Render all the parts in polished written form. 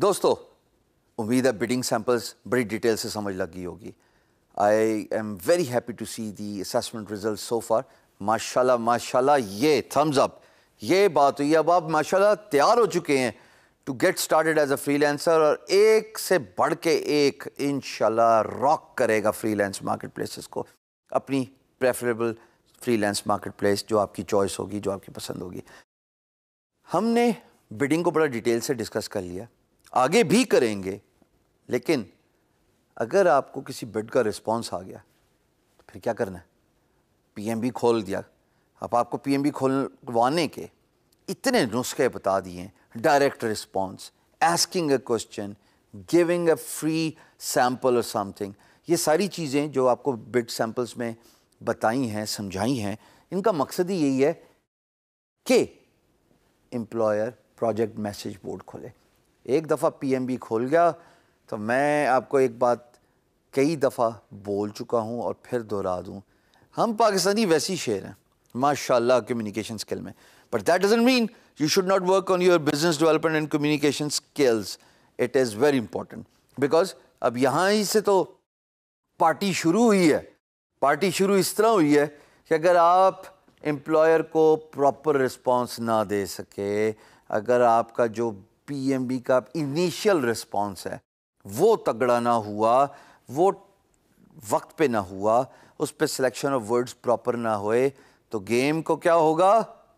दोस्तों, उम्मीद है बिडिंग सैम्पल्स बड़ी डिटेल से समझ लग गई होगी। I am very happy to see the assessment result so far. माशाल्लाह माशाल्लाह, ये थम्स अप, ये बात हुई। अब आप माशाल्लाह तैयार हो चुके हैं to get started as a freelancer, और एक से बढ़ के एक इंशाल्लाह रॉक करेगा फ्रीलांस मार्केट प्लेसेस को। अपनी प्रेफरेबल फ्रीलांस मार्केट प्लेस जो आपकी चॉइस होगी, जो आपकी पसंद होगी। हमने बिडिंग को बड़ा डिटेल से डिस्कस कर लिया, आगे भी करेंगे, लेकिन अगर आपको किसी बिड का रिस्पांस आ गया तो फिर क्या करना है? पीएमबी खोल दिया। अब आपको पीएमबी खोलवाने के इतने नुस्खे बता दिए, direct response, asking a question, giving a free sample और समथिंग, ये सारी चीज़ें जो आपको बिड सैम्पल्स में बताई हैं, समझाई हैं, इनका मकसद ही यही है कि एम्प्लॉयर प्रोजेक्ट मैसेज बोर्ड खोले। एक दफ़ा पीएमबी खोल गया तो मैं आपको एक बात कई दफ़ा बोल चुका हूँ और फिर दोहरा दूँ, हम पाकिस्तानी वैसी शेर हैं माशाल्लाह कम्युनिकेशन स्किल में, but that doesn't mean you should not work on your business development and communication skills. It is very important, because अब यहाँ ही से तो पार्टी शुरू हुई है। पार्टी शुरू इस तरह हुई है कि अगर आप एम्प्लॉयर को प्रॉपर रिस्पांस ना दे सके, अगर आपका जो पीएमबी का इनिशियल रिस्पांस है वो तगड़ा ना हुआ, वो वक्त पे ना हुआ, उस पे सिलेक्शन ऑफ वर्ड्स प्रॉपर ना होए, तो गेम को क्या होगा?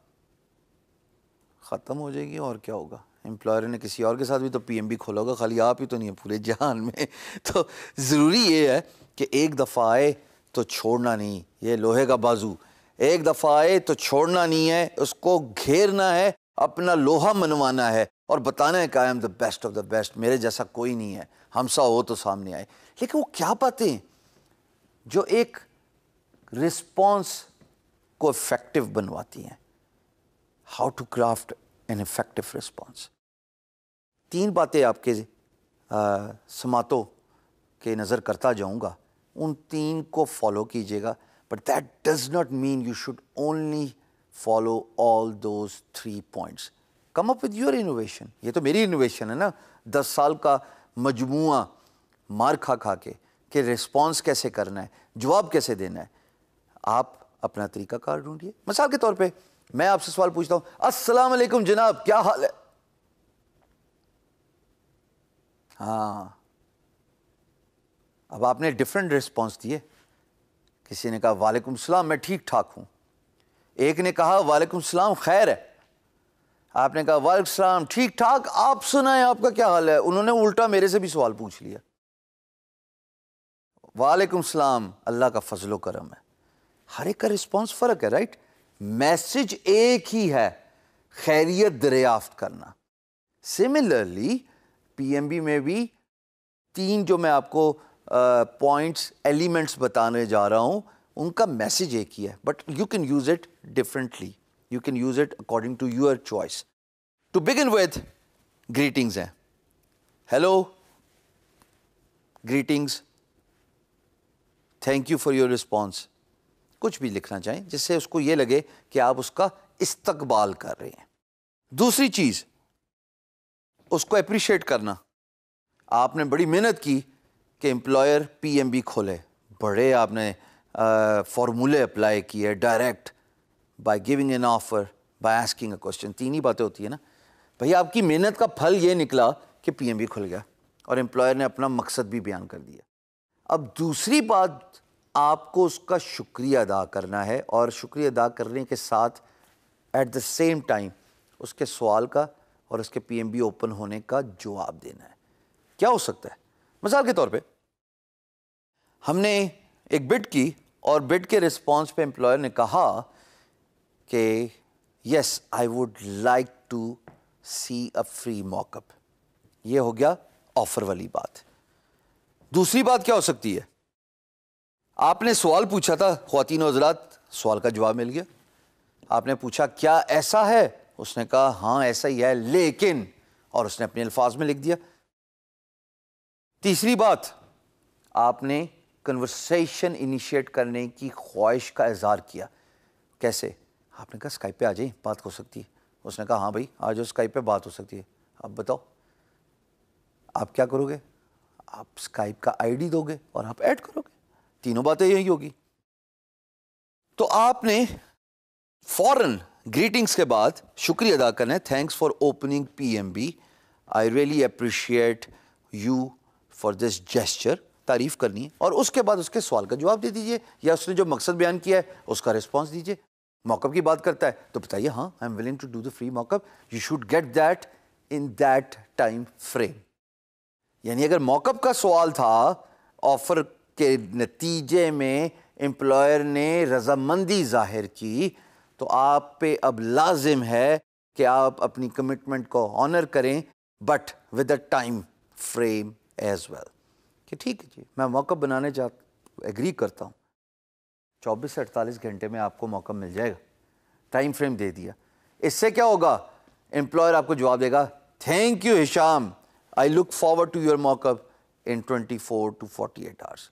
ख़त्म हो जाएगी। और क्या होगा? एम्प्लॉयर ने किसी और के साथ भी तो पीएमबी खोला होगा, खाली आप ही तो नहीं है पूरे जहान में। तो ज़रूरी ये है कि एक दफ़ा आए तो छोड़ना नहीं, ये लोहे का बाजू, एक दफ़ा आए तो छोड़ना नहीं है, उसको घेरना है, अपना लोहा मनवाना है और बताना है कि I am the best of the best, मेरे जैसा कोई नहीं है, हमसा हो तो सामने आए। लेकिन वो क्या बातें जो एक रिस्पॉन्स को इफेक्टिव बनवाती हैं? How to craft an effective response. 3 बातें आपके समातों के नज़र करता जाऊंगा, उन 3 को फॉलो कीजिएगा, but that does not mean you should only follow all those 3 points. Come up with your innovation. ये तो मेरी इनोवेशन है ना, 10 साल का मजमूआ मार खा खा के कि रिस्पॉन्स कैसे करना है, जवाब कैसे देना है। आप अपना तरीकाकार ढूंढिए। मिसाल के तौर पे मैं आपसे सवाल पूछता हूं, अस्सलाम वालेकुम जनाब, क्या हाल है? हाँ, अब आपने डिफरेंट रिस्पॉन्स दिए। किसी ने कहा वालेकुम सलाम, मैं ठीक ठाक हूं। एक ने कहा वालेकुम सलाम, खैर है। आपने कहा वालेकुम सलाम, ठीक ठाक, आप सुनाएं आपका क्या हाल है। उन्होंने उल्टा मेरे से भी सवाल पूछ लिया। वालेकुम सलाम, अल्लाह का फजलो करम है। हर एक का रिस्पॉन्स फर्क है, राइट? मैसेज एक ही है, खैरियत दरियाफ्त करना। सिमिलरली पीएमबी में भी 3 जो मैं आपको पॉइंट्स, एलिमेंट्स बताने जा रहा हूं, उनका मैसेज एक ही है, but you can use it differently, you can use it according to your choice. To begin with, greetings हैं। Hello, greetings, thank you for your response, कुछ भी लिखना चाहें जिससे उसको ये लगे कि आप उसका इस्तकबाल कर रहे हैं। दूसरी चीज, उसको अप्रिशिएट करना। आपने बड़ी मेहनत की कि एम्प्लॉयर पीएमबी खोले, बड़े आपने फॉर्मूले अप्लाई किए, direct, by giving an offer, by asking a question. 3 ही बातें होती है ना भैया। आपकी मेहनत का फल ये निकला कि पीएमबी खुल गया और एम्प्लॉयर ने अपना मकसद भी बयान कर दिया। अब दूसरी बात, आपको उसका शुक्रिया अदा करना है, और शुक्रिया अदा करने के साथ एट द सेम टाइम उसके सवाल का और उसके पीएमबी ओपन होने का जवाब देना है। क्या हो सकता है? मिसाल के तौर पे हमने एक बिड की और बिड के रिस्पांस पे एम्प्लॉयर ने कहा कि yes I would like to see a free mockup. ये हो गया ऑफर वाली बात। दूसरी बात क्या हो सकती है? आपने सवाल पूछा था, ख्वातीन और हज़रात, सवाल का जवाब मिल गया। आपने पूछा क्या ऐसा है? उसने कहा हाँ ऐसा ही है लेकिन, और उसने अपने अल्फाज में लिख दिया। तीसरी बात, आपने कन्वर्सेशन इनिशिएट करने की ख्वाहिश का इजहार किया। कैसे? आपने कहा स्काइप पे आ जाइए, बात हो सकती है। उसने कहा हाँ भाई आ जाओ, स्काइप पे बात हो सकती है। अब बताओ, آپ کیا کرو گے؟ آپ اسکائپ کا آئی ڈی دو گے اور آپ ایڈ کرو گے. تینوں باتیں یہی ہوگی. تو آپ نے فوراً گریٹنگس کے بعد شکریہ ادا کرنا ہے. Thanks for opening P M B, I really appreciate you for this gesture, تعریف کرنی ہے. اور اس کے بعد اس کے سوال کا جواب دے دیجئے, یا اس نے جو مقصد بیان کیا ہے اس کا رسپانس دیجئے. موک اپ کی بات کرتا ہے تو بتائیے ہاں I am willing to do the free mock up, you should get that in that time frame. یعنی اگر موک اپ کا سوال تھا, آفر کے نتیجے میں امپلائر نے رضامندی ظاہر کی, تو آپ پہ اب لازم ہے کہ آپ اپنی کمٹمنٹ کو آنر کریں, but with a time frame as well. کہ ٹھیک ہے جی میں موقع بنانے ایگری کرتا ہوں, 24 سے 48 گھنٹے میں آپ کو موقع مل جائے گا, ٹائم فریم دے دیا. اس سے کیا ہوگا؟ امپلائر آپ کو جواب دے گا, thank you Hisham, I look forward to your mock up in 24 to 48 hours.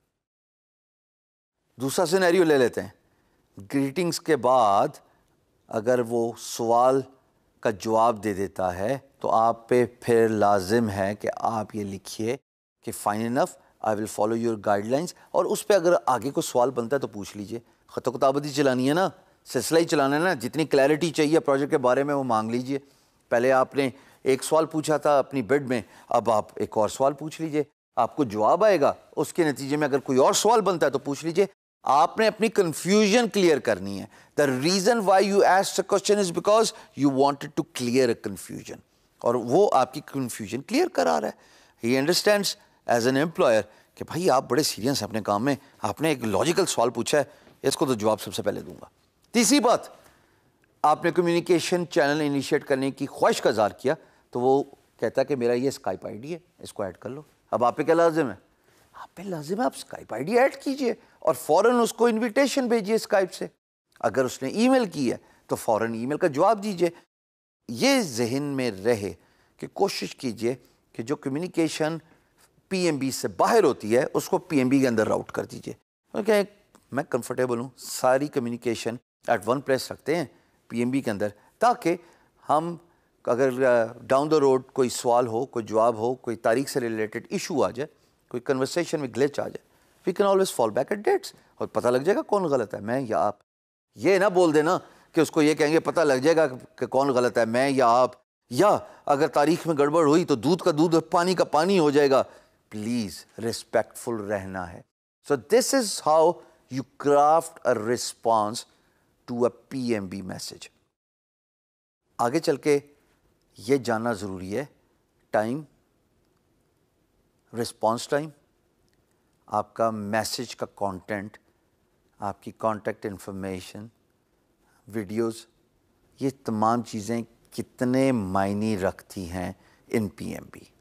دوسرا سینیریو لے لیتے ہیں. گریٹنگس کے بعد اگر وہ سوال کا جواب دے دیتا ہے تو آپ پہ پھر لازم ہے کہ آپ یہ لکھیے کہ fine enough, I will follow your guidelines. اور اس پہ اگر آگے کوئی سوال بنتا ہے تو پوچھ لیجئے. خط و کتابت ہی چلانی ہے نا, سلسلہ ہی چلانا ہے نا, جتنی کلیئرٹی چاہیے پروجیکٹ کے بارے میں وہ مانگ لیجئے. پہلے آپ نے ایک سوال پوچھا تھا اپنی بڈ میں, اب آپ ایک اور سوال پوچھ لیجئے, آپ کو جواب آئے گا. اس کے نتیجے میں اگر کوئی اور سوال بنتا ہے تو پوچھ لیجئے. آپ نے اپنی کنفیوژن کلیئر کرنی ہے. The reason why you asked a question is because you wanted to clear a confusion, اور وہ آپ کی کنفیوژن کلیئر کرا رہا ہے. He understands as an employer کہ بھائی آپ بڑے سیریس ہیں اپنے کام میں, آپ نے ایک لاجیکل سوال پوچھا ہے, اس کو تو جواب سب سے پہلے دوں گا. تیسری بات, آپ نے کمیونیکیشن چینل انیشیٹ کرنے کی خواہش کا اظہار کیا, تو وہ کہتا ہے کہ میرا یہ اسکائپ آئی ڈی ہے, اس کو ایڈ کر لو. اب آپ پہ کیا لازم ہے؟ آپ پہ لازم ہے آپ اسکائپ آئی ڈی ایڈ کیجئے اور فوراً اس کو انویٹیشن بھیجیے اسکائپ سے. اگر اس نے ای میل کی ہے تو فوراً ای میل کا جواب دیجئے. یہ ذہن میں رہے کہ کوشش کیجئے کہ جو کمیونیکیشن پی ایم بی سے باہر ہوتی ہے اس کو پی ایم بی کے اندر راؤٹ کر دیجئے. کیونکہ میں کمفرٹیبل ہوں ساری کمیونیکیشن ایٹ ون پلیس رکھتے ہیں پی ایم بی کے اندر, تاکہ ہم اگر ڈاؤن دا روڈ کوئی سوال ہو, کوئی جواب ہو, کوئی تاریخ سے ریلیٹڈ ایشو آ جائے, کوئی کنورسیشن میں گلچ آ جائے, we can always fall back at dates, اور پتہ لگ جائے گا کون غلط ہے, میں یا آپ. یہ نہ بول دینا کہ اس کو یہ کہیں گے پتہ لگ جائے گا کہ کون غلط ہے, میں یا آپ, یا اگر تاریخ میں گڑبڑ ہوئی تو دودھ کا دودھ اور پانی کا پانی ہو جائے گا. پلیز ریسپیکٹفل رہنا ہے. So this is how you craft a response to a P M B message. آگے چل کے یہ جاننا ضروری ہے ٹائم, رسپانس ٹائم, آپ کا میسج کا کانٹینٹ, آپ کی کانٹیکٹ انفارمیشن, ویڈیوز, یہ تمام چیزیں کتنے معنی رکھتی ہیں ان پی ایم بی.